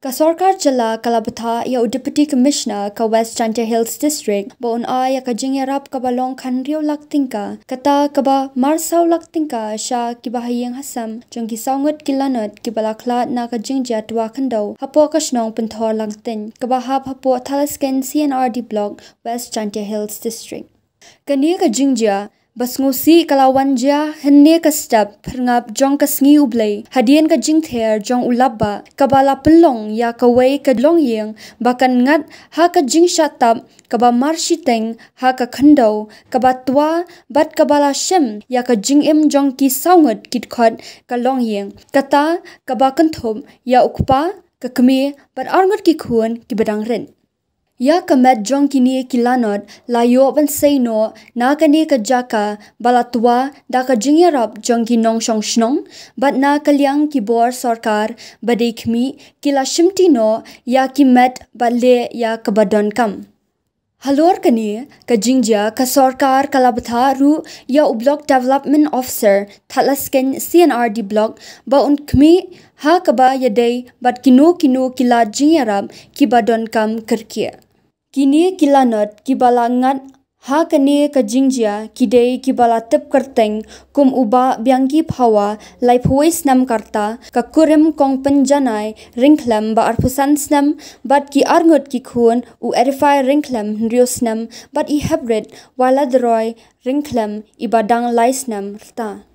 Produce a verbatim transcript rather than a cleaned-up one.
Ka Sorkar Jylla kala Bthah ya Deputy Commissioner ka West Chantier Hills District ba un a ya ka iarap ka balong khyndew laktingka kata ka ba marsau laktingka sha kiba hayeng hasam jong ki saungut ki lanot ki balaklat na ka jingja twa khyndew hapo ka snong penthor langtin ka ba hap hapo thalasken C N R D block West Chantier Hills District kani ka jingja bas ngusi kalawan ja henne ka step ngap jong ka sngi ublei hadien ka jingther jong ulabba kabala pelong ya ka wei ka long yeng bakan ngat ha ka jingsha tap kaba marshiteng ha ka khyndew kaba twa bat kabala shem ya ka jingim jong ki saungut kit khot ka long yeng kata kaba kanthom ya ukpa ka kme bat arngot ki khun ki badang ren ya kamet jong kini kilanot layo ban say no na kani ka jaka balatwa da ka jingyarap jong ki nong shong shnong bat na kalyang ki bor sarkar badekmi kila shimti no ya ki met balle ya kabadon kam halor kani ka jingja ka sarkar kala Bthah ru ya u block development officer thalasken C N R D block ba un kmi ha kaba yadai bat kino kino kila jingyarap ki badon kam kerkia kini kilanot kibala ngat ha kani ka jingjia kidei kibala tep kerteng kum uba byangki phawa lai phois nam karta ka kurim kong panjanai ringklam ba arpusan snam bat ki arngot ki khun u edify ringklam riosnam bat i hybrid wala droy ringklam ibadang laisnam ta